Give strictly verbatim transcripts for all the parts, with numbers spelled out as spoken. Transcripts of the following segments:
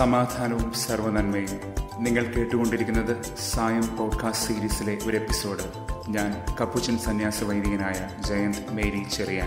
സമാധാനവും സർവ്വനന്മയും. നിങ്ങൾ കേട്ടുകൊണ്ടിരിക്കുന്നത് സായം പോഡ്കാസ്റ്റ് സീരീസിലെ ഒരു എപ്പിസോഡ്. ഞാൻ കപ്പുച്ചൻ സന്യാസ വൈദികനായ ജയന്ത് മേരി ചെറിയാൻ.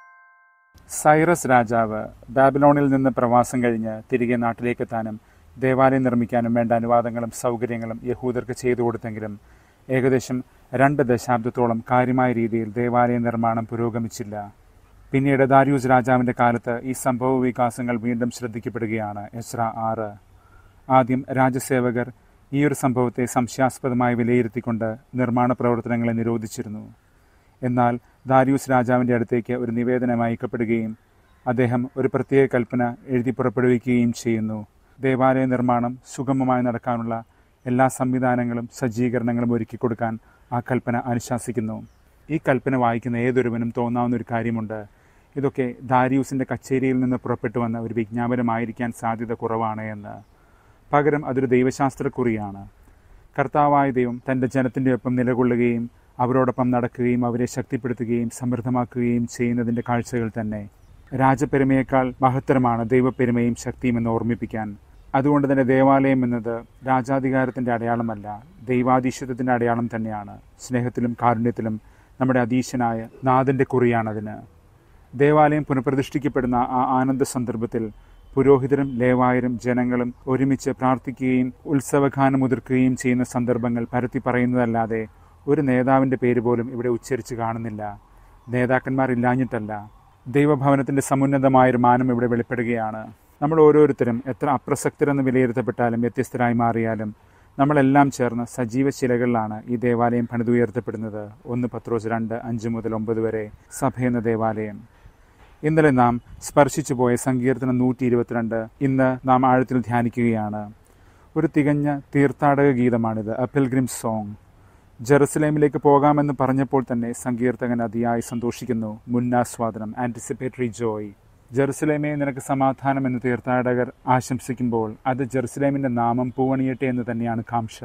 സൈറസ് രാജാവ് ബാബിലോണിൽ നിന്ന് പ്രവാസം കഴിഞ്ഞ് തിരികെ നാട്ടിലേക്കെത്താനും ദേവാലയം നിർമ്മിക്കാനും വേണ്ട അനുവാദങ്ങളും സൗകര്യങ്ങളും യഹൂദർക്ക് ചെയ്തു കൊടുത്തെങ്കിലും ഏകദേശം രണ്ട് ദശാബ്ദത്തോളം കാര്യമായ രീതിയിൽ ദേവാലയ നിർമ്മാണം പുരോഗമിച്ചില്ല. പിന്നീട് ദാരിയൂസ് രാജാവിൻ്റെ കാലത്ത് ഈ സംഭവ വികാസങ്ങൾ വീണ്ടും ശ്രദ്ധിക്കപ്പെടുകയാണ്. എസ്രാ ആറ്. ആദ്യം രാജസേവകർ ഈ ഒരു സംഭവത്തെ സംശയാസ്പദമായി വിലയിരുത്തിക്കൊണ്ട് നിർമ്മാണ പ്രവർത്തനങ്ങളെ നിരോധിച്ചിരുന്നു. എന്നാൽ ദാരിയൂസ് രാജാവിൻ്റെ അടുത്തേക്ക് ഒരു നിവേദനം അയക്കപ്പെടുകയും അദ്ദേഹം ഒരു പ്രത്യേക കൽപ്പന എഴുതി പുറപ്പെടുവിക്കുകയും ചെയ്യുന്നു. ദേവാലയ നിർമ്മാണം സുഗമമായി നടക്കാനുള്ള എല്ലാ സംവിധാനങ്ങളും സജ്ജീകരണങ്ങളും ഒരുക്കി കൊടുക്കാൻ ആ കൽപ്പന അനുശാസിക്കുന്നു. ഈ കൽപ്പന വായിക്കുന്ന ഏതൊരുവനും തോന്നാവുന്ന ഒരു കാര്യമുണ്ട്, ഇതൊക്കെ ദാരിയൂസിൻ്റെ കച്ചേരിയിൽ നിന്ന് പുറപ്പെട്ടു വന്ന ഒരു വിജ്ഞാപനമായിരിക്കാൻ സാധ്യത കുറവാണ് എന്ന്. പകരം അതൊരു ദൈവശാസ്ത്രക്കുറിയാണ്. കർത്താവായ ദൈവം തൻ്റെ ജനത്തിൻ്റെ ഒപ്പം നിലകൊള്ളുകയും അവരോടൊപ്പം നടക്കുകയും അവരെ ശക്തിപ്പെടുത്തുകയും സമൃദ്ധമാക്കുകയും ചെയ്യുന്നതിൻ്റെ കാഴ്ചകൾ തന്നെ. രാജപ്പെരുമയേക്കാൾ മഹത്തരമാണ് ദൈവപ്പെരുമയും ശക്തിയും എന്ന് ഓർമ്മിപ്പിക്കാൻ. അതുകൊണ്ട് തന്നെ ദേവാലയം എന്നത് രാജാധികാരത്തിൻ്റെ അടയാളമല്ല, ദൈവാധീശത്വത്തിൻ്റെ അടയാളം തന്നെയാണ്. സ്നേഹത്തിലും കാരുണ്യത്തിലും നമ്മുടെ അധീശനായ നാഥൻ്റെ കുറിയാണതിന്. ദേവാലയം പുനഃപ്രതിഷ്ഠിക്കപ്പെടുന്ന ആ ആനന്ദ സന്ദർഭത്തിൽ പുരോഹിതരും ലേവായരും ജനങ്ങളും ഒരുമിച്ച് പ്രാർത്ഥിക്കുകയും ഉത്സവഗാനം ഉതിർക്കുകയും ചെയ്യുന്ന സന്ദർഭങ്ങൾ പരത്തി പറയുന്നതല്ലാതെ ഒരു നേതാവിൻ്റെ പേര് പോലും ഇവിടെ ഉച്ചരിച്ച് കാണുന്നില്ല. നേതാക്കന്മാരില്ലാഞ്ഞിട്ടല്ല, ദൈവഭവനത്തിൻ്റെ സമുന്നതമായൊരു മാനം ഇവിടെ വെളിപ്പെടുകയാണ്. നമ്മൾ ഓരോരുത്തരും എത്ര അപ്രസക്തരെന്ന് വിലയിരുത്തപ്പെട്ടാലും വ്യത്യസ്തരായി മാറിയാലും നമ്മളെല്ലാം ചേർന്ന് സജീവ ശിലകളിലാണ് ഈ ദേവാലയം പണിതുയർത്തപ്പെടുന്നത്. ഒന്ന് പത്രോസ് രണ്ട് അഞ്ച് മുതൽ ഒമ്പത് വരെ സഭയെന്ന ദേവാലയം. ഇന്നലെ നാം സ്പർശിച്ചു പോയ സങ്കീർത്തനം നൂറ്റി ഇരുപത്തിരണ്ട് ഇന്ന് നാം ആഴത്തിൽ ധ്യാനിക്കുകയാണ്. ഒരു തികഞ്ഞ തീർത്ഥാടക ഗീതമാണിത്, എ പിൽഗ്രിംസ് സോങ്. ജെറുസലേമിലേക്ക് പോകാമെന്ന് പറഞ്ഞപ്പോൾ തന്നെ സങ്കീർത്തകൻ അതിയായി സന്തോഷിക്കുന്നു. മുന്നാസ്വാദനം, ആൻറ്റിസിപ്പേറ്ററി ജോയ്. ജെറുസലേമേ നിനക്ക് സമാധാനം എന്ന് തീർത്ഥാടകർ ആശംസിക്കുമ്പോൾ അത് ജെറുസലേമിൻ്റെ നാമം പൂവണിയട്ടെ എന്ന് തന്നെയാണ് കാംക്ഷ.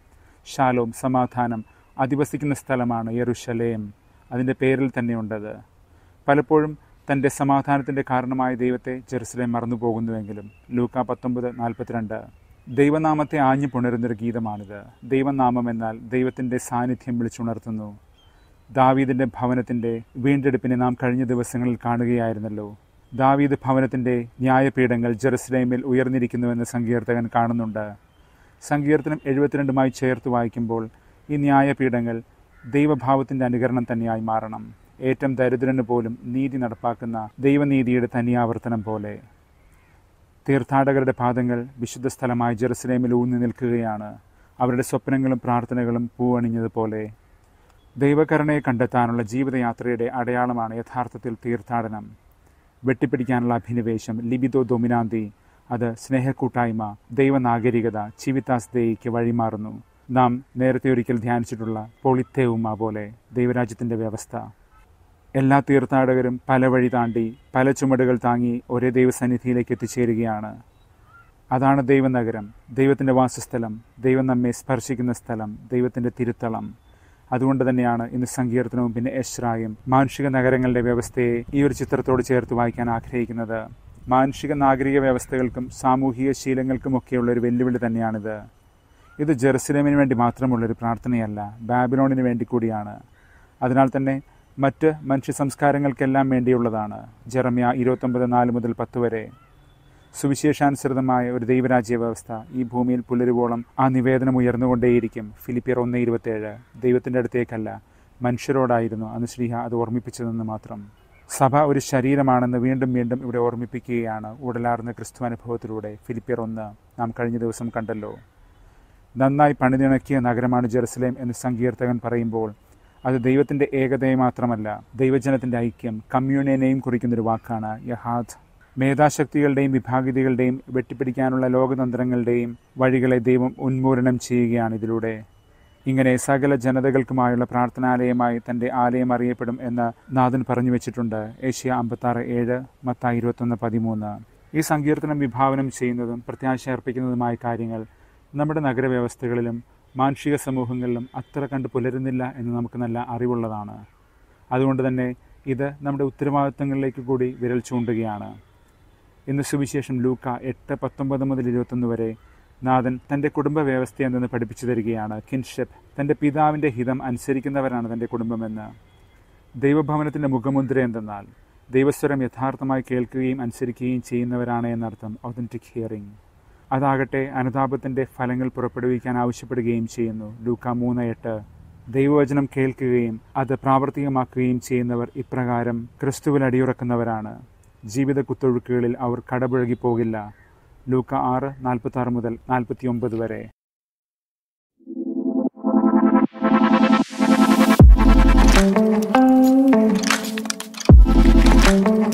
ഷാലോം, സമാധാനം അധിവസിക്കുന്ന സ്ഥലമാണ് യെരുശലേം. അതിൻ്റെ പേരിൽ തന്നെയുണ്ടത്. പലപ്പോഴും തൻ്റെ സമാധാനത്തിൻ്റെ കാരണമായ ദൈവത്തെ ജെറുസലേം മറന്നു പോകുന്നുവെങ്കിലും ലൂക്ക പത്തൊമ്പത് നാൽപ്പത്തിരണ്ട്. ദൈവനാമത്തെ ആഞ്ഞു പുണരുന്നൊരു ഗീതമാണിത്. ദൈവനാമം എന്നാൽ ദൈവത്തിൻ്റെ സാന്നിധ്യം വിളിച്ചുണർത്തുന്നു. ദാവീദിൻ്റെ ഭവനത്തിൻ്റെ വീണ്ടെടുപ്പിനെ നാം കഴിഞ്ഞ ദിവസങ്ങളിൽ കാണുകയായിരുന്നല്ലോ. ദാവീദ് ഭവനത്തിൻ്റെ ന്യായപീഠങ്ങൾ ജെറുസലേമിൽ ഉയർന്നിരിക്കുന്നുവെന്ന് സങ്കീർത്തകൻ കാണുന്നുണ്ട്. സങ്കീർത്തനം എഴുപത്തിരണ്ടുമായി ചേർത്ത് വായിക്കുമ്പോൾ ഈ ന്യായപീഠങ്ങൾ ദൈവഭാവത്തിൻ്റെ അനുകരണം തന്നെയായി മാറണം. ഏറ്റവും ദരിദ്രന് പോലും നീതി നടപ്പാക്കുന്ന ദൈവനീതിയുടെ തനിയാവർത്തനം പോലെ. തീർത്ഥാടകരുടെ പാദങ്ങൾ വിശുദ്ധ സ്ഥലമായ ജെറുസലേമിൽ ഊന്നി നിൽക്കുകയാണ്. അവരുടെ സ്വപ്നങ്ങളും പ്രാർത്ഥനകളും പൂവണിഞ്ഞതുപോലെ. ദൈവകരുണയെ കണ്ടെത്താനുള്ള ജീവിതയാത്രയുടെ അടയാളമാണ് യഥാർത്ഥത്തിൽ തീർത്ഥാടനം. വെട്ടിപ്പിടിക്കാനുള്ള അഭിനിവേശം, ലിബിദോ ഡൊമിനാന്തി, അത് സ്നേഹക്കൂട്ടായ്മ, ദൈവനാഗരികത, ചിവിതാസ് ദേയ്ക്ക് വഴിമാറുന്നു. നാം നേരത്തെ ഒരിക്കൽ ധ്യാനിച്ചിട്ടുള്ള പോളിത്തേവുമ പോലെ ദൈവരാജ്യത്തിൻ്റെ വ്യവസ്ഥ. എല്ലാ തീർത്ഥാടകരും പല വഴി താണ്ടി പല ചുമടുകൾ താങ്ങി ഒരേ ദൈവസന്നിധിയിലേക്ക് എത്തിച്ചേരുകയാണ്. അതാണ് ദൈവനഗരം, ദൈവത്തിൻ്റെ വാസസ്ഥലം, ദൈവം നമ്മെ സ്പർശിക്കുന്ന സ്ഥലം, ദൈവത്തിൻ്റെ തിരുത്തളം. അതുകൊണ്ട് തന്നെയാണ് ഇന്ന് സങ്കീർത്തനവും പിന്നെ എസ്രായും മാനുഷിക നഗരങ്ങളുടെ വ്യവസ്ഥയെ ഈ ഒരു ചിത്രത്തോട് ചേർത്ത് വായിക്കാൻ ആഗ്രഹിക്കുന്നത്. മാനുഷിക നാഗരിക വ്യവസ്ഥകൾക്കും സാമൂഹിക ശീലങ്ങൾക്കുമൊക്കെയുള്ള ഒരു വെല്ലുവിളി തന്നെയാണിത്. ഇത് ജെറുസലേമിന് വേണ്ടി മാത്രമുള്ളൊരു പ്രാർത്ഥനയല്ല, ബാബിലോണിന് വേണ്ടി കൂടിയാണ്. അതിനാൽ തന്നെ മറ്റ് മനുഷ്യ സംസ്കാരങ്ങൾക്കെല്ലാം വേണ്ടിയുള്ളതാണ്. ജെറമ്യ ഇരുപത്തൊമ്പത് നാല് മുതൽ പത്ത് വരെ. സുവിശേഷാനുസൃതമായ ഒരു ദൈവരാജ്യ വ്യവസ്ഥ ഈ ഭൂമിയിൽ പുലരുവോളം ആ നിവേദനം ഉയർന്നുകൊണ്ടേയിരിക്കും. ഫിലിപ്പിയർ ഒന്ന് ഇരുപത്തേഴ്. ദൈവത്തിൻ്റെ അടുത്തേക്കല്ല, മനുഷ്യരോടായിരുന്നു അന്ന് ശ്ലീഹ അത് ഓർമ്മിപ്പിച്ചതെന്ന് മാത്രം. സഭ ഒരു ശരീരമാണെന്ന് വീണ്ടും വീണ്ടും ഇവിടെ ഓർമ്മിപ്പിക്കുകയാണ് ഉടലാർന്ന ക്രിസ്തു അനുഭവത്തിലൂടെ. ഫിലിപ്പിയർ ഒന്ന് നാം കഴിഞ്ഞ ദിവസം കണ്ടല്ലോ. നന്നായി പണിതിണക്കിയ നഗരമാണ് ജെറുസലേം എന്ന് സങ്കീർത്തകൻ പറയുമ്പോൾ അത് ദൈവത്തിൻ്റെ ഏകതയെ മാത്രമല്ല, ദൈവജനത്തിൻ്റെ ഐക്യം, കമ്മ്യൂണിയനെയും കുറിക്കുന്നൊരു വാക്കാണ് യഹാദ്. മേധാശക്തികളുടെയും വിഭാഗിതകളുടെയും വെട്ടിപ്പിടിക്കാനുള്ള ലോകതന്ത്രങ്ങളുടെയും വഴികളെ ദൈവം ഉന്മൂലനം ചെയ്യുകയാണ് ഇതിലൂടെ. ഇങ്ങനെ സകല ജനതകൾക്കുമായുള്ള പ്രാർത്ഥനാലയമായി തൻ്റെ ആലയം അറിയപ്പെടും എന്ന് നാഥൻ പറഞ്ഞു വെച്ചിട്ടുണ്ട്. ഏഷ്യ അമ്പത്താറ് ഏഴ്, മത്തായി ഇരുപത്തൊന്ന് പതിമൂന്ന്. ഈ സങ്കീർത്തനം വിഭാവനം ചെയ്യുന്നതും പ്രത്യാശ അർപ്പിക്കുന്നതുമായ കാര്യങ്ങൾ നമ്മുടെ നഗരവ്യവസ്ഥകളിലും മാനുഷിക സമൂഹങ്ങളിലും അത്ര കണ്ട് പുലരുന്നില്ല എന്ന് നമുക്ക് നല്ല അറിവുള്ളതാണ്. അതുകൊണ്ട് തന്നെ ഇത് നമ്മുടെ ഉത്തരവാദിത്തങ്ങളിലേക്ക് കൂടി വിരൽ ചൂണ്ടുകയാണ്. ഇന്ന് സുവിശേഷം ലൂക്ക എട്ട് പത്തൊമ്പത് മുതൽ ഇരുപത്തൊന്ന് വരെ നാഥൻ തൻ്റെ കുടുംബ വ്യവസ്ഥ എന്തെന്ന് പഠിപ്പിച്ചു തരികയാണ്. കിൻഷിപ്പ്, തൻ്റെ പിതാവിൻ്റെ ഹിതം അനുസരിക്കുന്നവരാണ് തൻ്റെ കുടുംബമെന്ന്. ദൈവഭവനത്തിൻ്റെ മുഖമുദ്ര എന്തെന്നാൽ ദൈവസ്വരം യഥാർത്ഥമായി കേൾക്കുകയും അനുസരിക്കുകയും ചെയ്യുന്നവരാണ് എന്നർത്ഥം. Authentic hearing. അതാകട്ടെ അനുതാപത്തിൻ്റെ ഫലങ്ങൾ പുറപ്പെടുവിക്കാൻ ആവശ്യപ്പെടുകയും ചെയ്യുന്നു. ലൂക്ക മൂന്ന് എട്ട്. ദൈവവചനം കേൾക്കുകയും അത് പ്രാവർത്തികമാക്കുകയും ചെയ്യുന്നവർ ഇപ്രകാരം ക്രിസ്തുവിൽ അടിയുറക്കുന്നവരാണ്. ജീവിത കുത്തൊഴുക്കുകളിൽ അവർ കടപുഴകി പോകില്ല. ലൂക്ക ആറ് നാൽപ്പത്തി ആറ് മുതൽ നാൽപ്പത്തി ഒമ്പത് വരെ. Thank you.